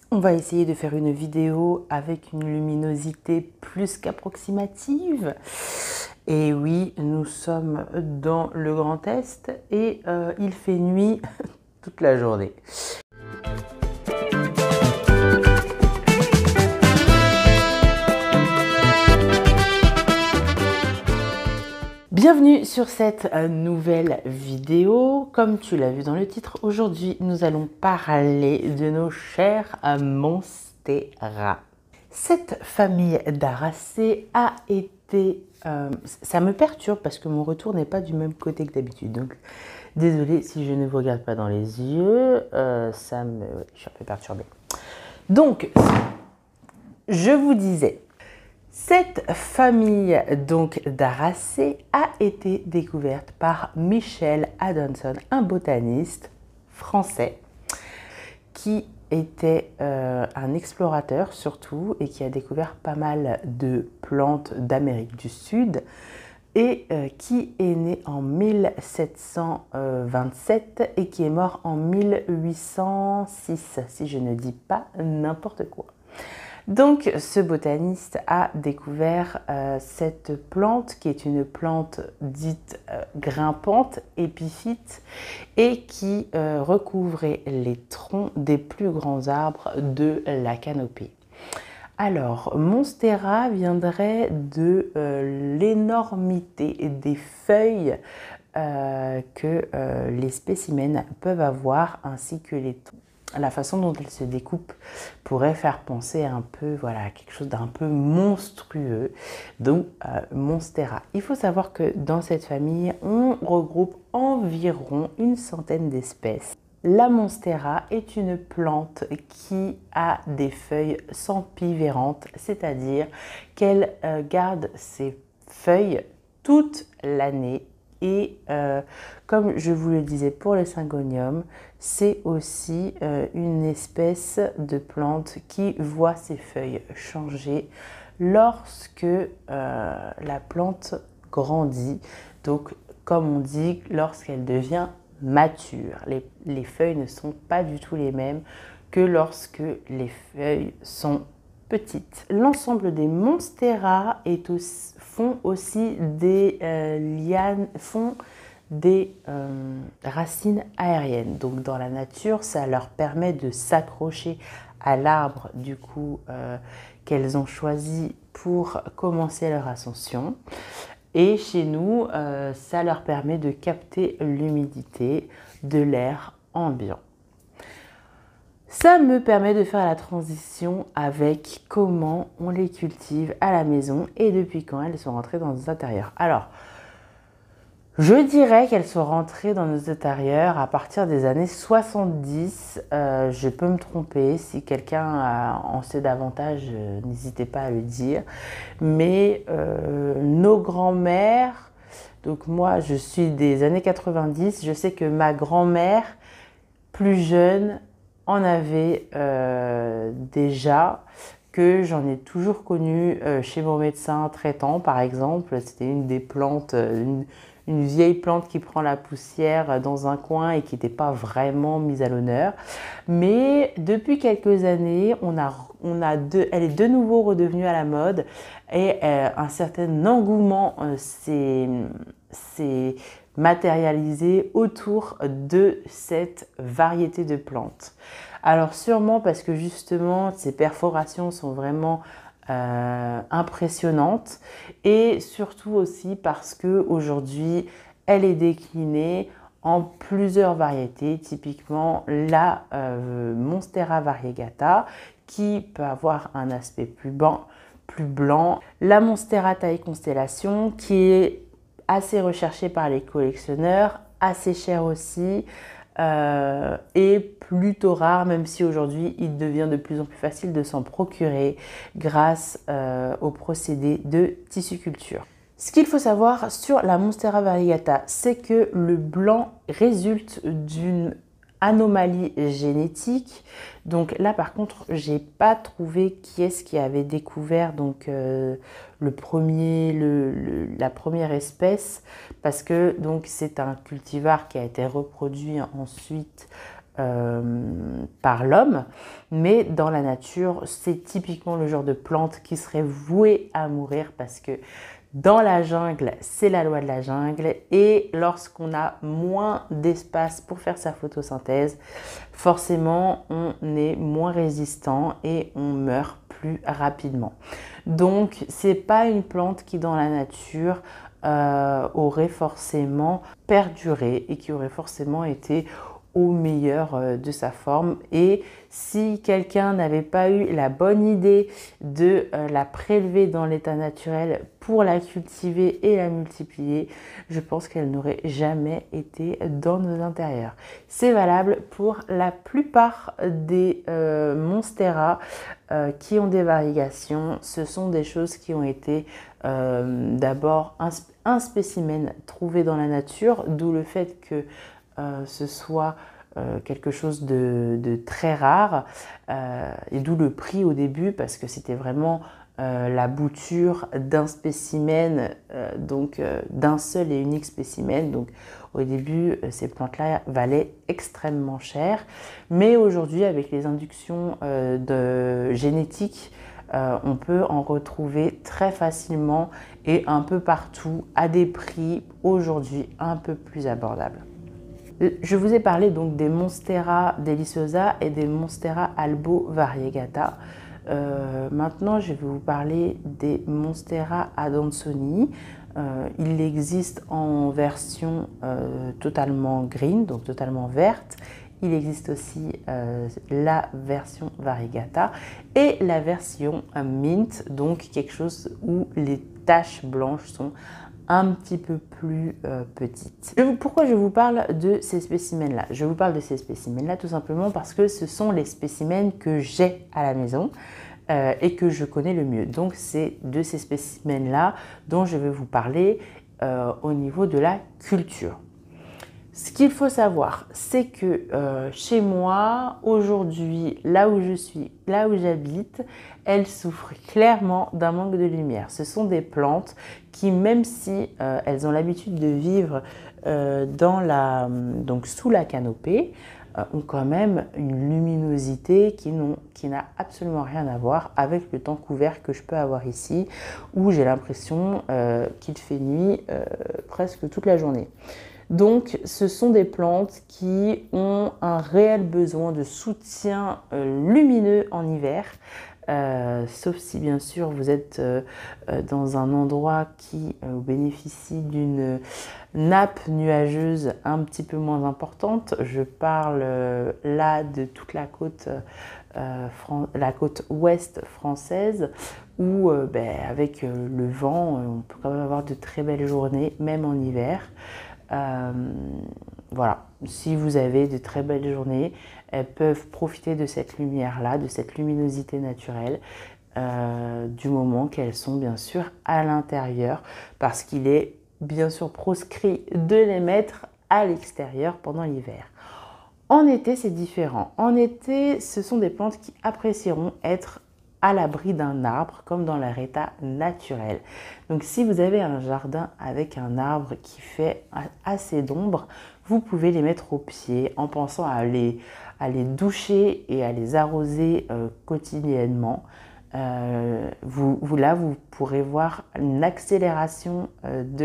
On va essayer de faire une vidéo avec une luminosité plus qu'approximative. Et oui, nous sommes dans le Grand Est et il fait nuit toute la journée. Bienvenue sur cette nouvelle vidéo. Comme tu l'as vu dans le titre, aujourd'hui nous allons parler de nos chers monstera. Cette famille d'Aracées a été... ça me perturbe parce que mon retour n'est pas du même côté que d'habitude. Donc désolée si je ne vous regarde pas dans les yeux, je suis un peu perturbée. Donc, je vous disais... Cette famille donc d'Aracées a été découverte par Michel Adamson, un botaniste français qui était un explorateur surtout et qui a découvert pas mal de plantes d'Amérique du Sud et qui est né en 1727 et qui est mort en 1806, si je ne dis pas n'importe quoi. Donc, ce botaniste a découvert cette plante qui est une plante dite grimpante, épiphyte, et qui recouvrait les troncs des plus grands arbres de la canopée. Alors, monstera viendrait de l'énormité des feuilles que les spécimens peuvent avoir, ainsi que les troncs. La façon dont elle se découpe pourrait faire penser un peu, voilà, à quelque chose d'un peu monstrueux, donc monstera. Il faut savoir que dans cette famille, on regroupe environ une centaine d'espèces. La monstera est une plante qui a des feuilles sempivérantes, c'est-à-dire qu'elle garde ses feuilles toute l'année. Et comme je vous le disais pour le syngonium, c'est aussi une espèce de plante qui voit ses feuilles changer lorsque la plante grandit. Donc, comme on dit, lorsqu'elle devient mature. Les feuilles ne sont pas du tout les mêmes que lorsque les feuilles sont petites. L'ensemble des monstera font aussi des lianes, font des racines aériennes. Donc dans la nature, ça leur permet de s'accrocher à l'arbre du coup qu'elles ont choisi pour commencer leur ascension. Et chez nous, ça leur permet de capter l'humidité de l'air ambiant. Ça me permet de faire la transition avec comment on les cultive à la maison et depuis quand elles sont rentrées dans nos intérieurs. Alors, je dirais qu'elles sont rentrées dans nos intérieurs à partir des années 70. Je peux me tromper. Si quelqu'un en sait davantage, n'hésitez pas à le dire. Mais nos grands-mères, donc moi je suis des années 90, je sais que ma grand-mère, plus jeune, en avait déjà, que j'en ai toujours connu chez mon médecin traitant par exemple. C'était une des plantes, une vieille plante qui prend la poussière dans un coin et qui n'était pas vraiment mise à l'honneur. Mais depuis quelques années, elle est de nouveau redevenue à la mode et un certain engouement s'est matérialisé autour de cette variété de plantes. Alors sûrement parce que justement ces perforations sont vraiment impressionnantes et surtout aussi parce que aujourd'hui elle est déclinée en plusieurs variétés, typiquement la monstera variegata qui peut avoir un aspect plus blanc, la monstera taille constellation qui est assez recherché par les collectionneurs, assez cher aussi et plutôt rare, même si aujourd'hui il devient de plus en plus facile de s'en procurer grâce au procédé de tissuculture. Ce qu'il faut savoir sur la monstera variegata, c'est que le blanc résulte d'une anomalie génétique. Donc là par contre j'ai pas trouvé qui est-ce qui avait découvert donc la première espèce, parce que donc c'est un cultivar qui a été reproduit ensuite par l'homme, mais dans la nature, c'est typiquement le genre de plante qui serait vouée à mourir parce que dans la jungle, c'est la loi de la jungle et lorsqu'on a moins d'espace pour faire sa photosynthèse, forcément, on est moins résistant et on meurt plus rapidement. Donc, c'est pas une plante qui dans la nature aurait forcément perduré et qui aurait forcément été au meilleur de sa forme. Et si quelqu'un n'avait pas eu la bonne idée de la prélever dans l'état naturel pour la cultiver et la multiplier, je pense qu'elle n'aurait jamais été dans nos intérieurs. C'est valable pour la plupart des monstera qui ont des variegations. Ce sont des choses qui ont été d'abord un spécimen trouvé dans la nature, d'où le fait que ce soit quelque chose de très rare et d'où le prix au début parce que c'était vraiment la bouture d'un spécimen, donc d'un seul et unique spécimen. Donc au début, ces plantes-là valaient extrêmement cher, mais aujourd'hui avec les inductions de génétique, on peut en retrouver très facilement et un peu partout à des prix aujourd'hui un peu plus abordables. Je vous ai parlé donc des Monstera deliciosa et des Monstera albo variegata. Maintenant, je vais vous parler des Monstera adansonii. Il existe en version totalement green, donc totalement verte. Il existe aussi la version variegata et la version mint, donc quelque chose où les taches blanches sont un petit peu plus petites. Pourquoi je vous parle de ces spécimens-là? Je vous parle de ces spécimens-là tout simplement parce que ce sont les spécimens que j'ai à la maison et que je connais le mieux. Donc c'est de ces spécimens-là dont je vais vous parler au niveau de la culture. Ce qu'il faut savoir, c'est que chez moi, aujourd'hui, là où je suis, là où j'habite, elles souffrent clairement d'un manque de lumière. Ce sont des plantes qui, même si elles ont l'habitude de vivre donc sous la canopée, ont quand même une luminosité qui n'a absolument rien à voir avec le temps couvert que je peux avoir ici, où j'ai l'impression qu'il fait nuit presque toute la journée. Donc, ce sont des plantes qui ont un réel besoin de soutien lumineux en hiver, sauf si bien sûr vous êtes dans un endroit qui bénéficie d'une nappe nuageuse un petit peu moins importante. Je parle là de toute la côte ouest française où avec le vent, on peut quand même avoir de très belles journées, même en hiver. Voilà, si vous avez de très belles journées, elles peuvent profiter de cette lumière-là, de cette luminosité naturelle, du moment qu'elles sont bien sûr à l'intérieur, parce qu'il est bien sûr proscrit de les mettre à l'extérieur pendant l'hiver. En été, c'est différent. En été, ce sont des plantes qui apprécieront être à l'abri d'un arbre, comme dans leur état naturel. Donc si vous avez un jardin avec un arbre qui fait assez d'ombre, vous pouvez les mettre au pied en pensant à les doucher et à les arroser quotidiennement. Vous pourrez voir une accélération de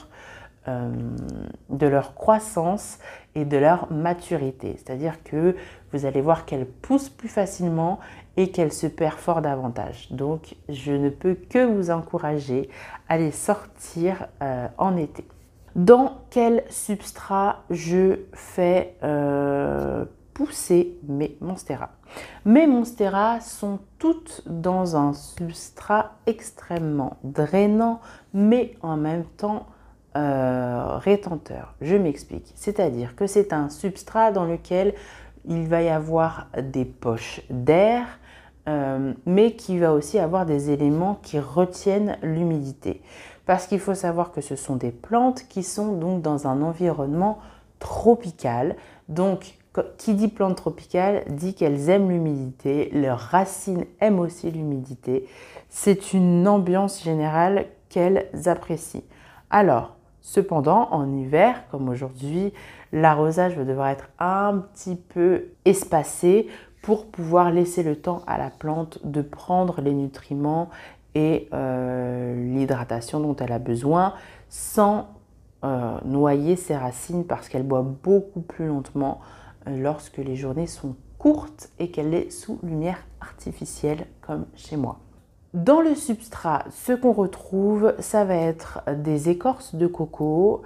leur croissance et de leur maturité. C'est-à-dire que vous allez voir qu'elles poussent plus facilement et qu'elles se perforent davantage. Donc, je ne peux que vous encourager à les sortir en été. Dans quel substrat je fais pousser mes monstera? Mes monstera sont toutes dans un substrat extrêmement drainant, mais en même temps rétenteur. Je m'explique. C'est-à-dire que c'est un substrat dans lequel il va y avoir des poches d'air, mais qui va aussi avoir des éléments qui retiennent l'humidité. Parce qu'il faut savoir que ce sont des plantes qui sont donc dans un environnement tropical. Donc, qui dit plante tropicale dit qu'elles aiment l'humidité, leurs racines aiment aussi l'humidité. C'est une ambiance générale qu'elles apprécient. Alors, Cependant, en hiver, comme aujourd'hui, l'arrosage va devoir être un petit peu espacé pour pouvoir laisser le temps à la plante de prendre les nutriments et l'hydratation dont elle a besoin sans noyer ses racines parce qu'elle boit beaucoup plus lentement lorsque les journées sont courtes et qu'elle est sous lumière artificielle comme chez moi. Dans le substrat, ce qu'on retrouve, ça va être des écorces de coco,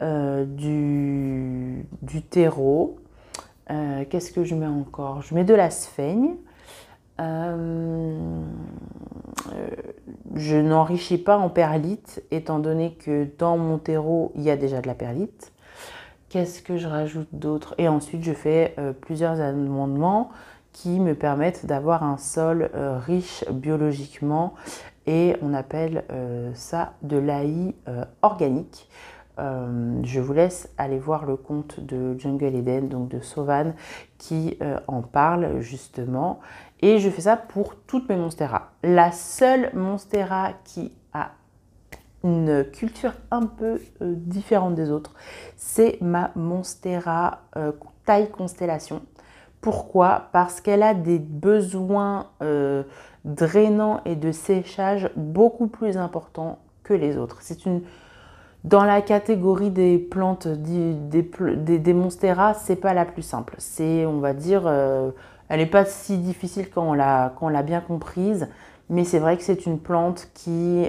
du terreau. Qu'est-ce que je mets encore? Je mets de la sphaigne. Je n'enrichis pas en perlite, étant donné que dans mon terreau, il y a déjà de la perlite. Qu'est-ce que je rajoute d'autre? Et ensuite, je fais plusieurs amendements qui me permettent d'avoir un sol riche biologiquement et on appelle ça de l'AI organique. Je vous laisse aller voir le compte de Jungle Eden, donc de Sauvan, qui en parle justement. Et je fais ça pour toutes mes monsteras. La seule monstera qui a une culture un peu différente des autres, c'est ma monstera taille constellation. Pourquoi? Parce qu'elle a des besoins drainants et de séchage beaucoup plus importants que les autres. C'est une Dans la catégorie des plantes des monsteras, c'est pas la plus simple. C'est, on va dire, elle n'est pas si difficile quand on l'a bien comprise, mais c'est vrai que c'est une plante qui,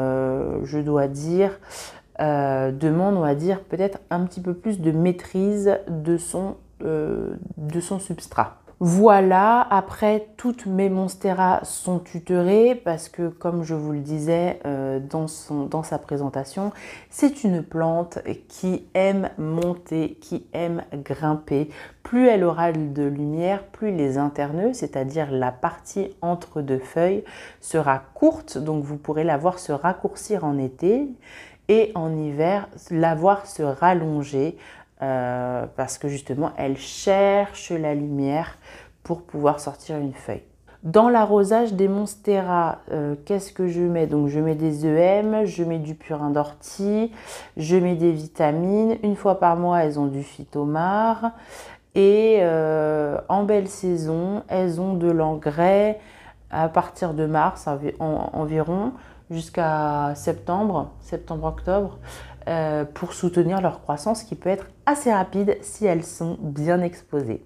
je dois dire, demande, on va dire, peut-être un petit peu plus de maîtrise de son substrat. Voilà, après toutes mes monsteras sont tutorées parce que comme je vous le disais dans sa présentation, c'est une plante qui aime monter, qui aime grimper. Plus elle aura de lumière, plus les interneux, c'est-à-dire la partie entre deux feuilles, sera courte, donc vous pourrez la voir se raccourcir en été et en hiver la voir se rallonger. Parce que justement, elle cherche la lumière pour pouvoir sortir une feuille. Dans l'arrosage des monsteras, qu'est-ce que je mets? Donc je mets des EM, je mets du purin d'ortie, je mets des vitamines. Une fois par mois, elles ont du phytomar. Et en belle saison, elles ont de l'engrais à partir de mars environ jusqu'à septembre-octobre. Pour soutenir leur croissance qui peut être assez rapide si elles sont bien exposées.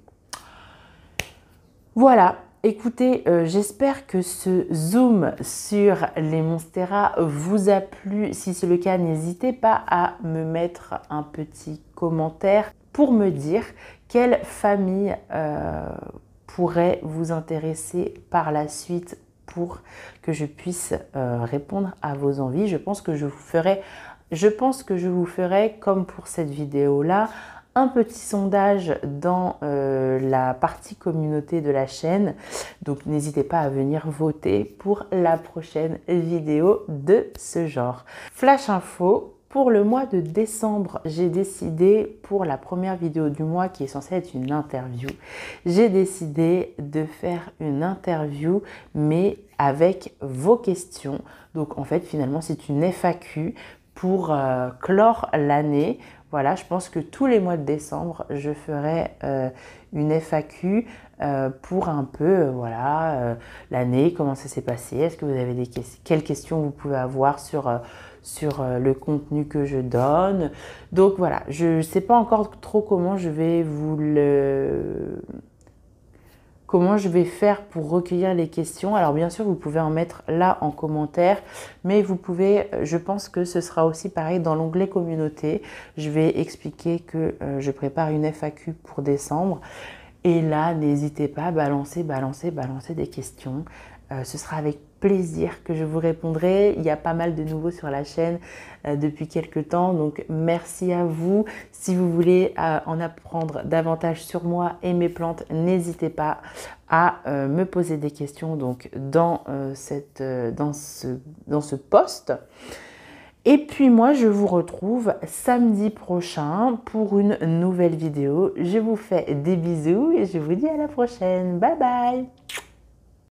Voilà, écoutez, j'espère que ce zoom sur les monsteras vous a plu. Si c'est le cas, n'hésitez pas à me mettre un petit commentaire pour me dire quelle famille pourrait vous intéresser par la suite pour que je puisse répondre à vos envies. Je pense que je vous ferai, comme pour cette vidéo-là, un petit sondage dans la partie communauté de la chaîne. Donc n'hésitez pas à venir voter pour la prochaine vidéo de ce genre. Flash info. Pour le mois de décembre, j'ai décidé, pour la première vidéo du mois qui est censée être une interview, j'ai décidé de faire une interview mais avec vos questions. Donc en fait finalement c'est une FAQ pour clore l'année. Voilà, je pense que tous les mois de décembre, je ferai une FAQ pour un peu, voilà, l'année, comment ça s'est passé, est-ce que vous avez quelles questions vous pouvez avoir sur le contenu que je donne. Donc voilà, je ne sais pas encore trop comment je vais comment je vais faire pour recueillir les questions. Alors bien sûr, vous pouvez en mettre là en commentaire, mais vous pouvez, je pense que ce sera aussi pareil dans l'onglet communauté. Je vais expliquer que je prépare une FAQ pour décembre. Et là, n'hésitez pas à balancer des questions. Ce sera avec plaisir que je vous répondrai. Il y a pas mal de nouveaux sur la chaîne depuis quelques temps, donc merci à vous. Si vous voulez en apprendre davantage sur moi et mes plantes, n'hésitez pas à me poser des questions donc dans ce post. Et puis moi, je vous retrouve samedi prochain pour une nouvelle vidéo. Je vous fais des bisous et je vous dis à la prochaine. Bye bye!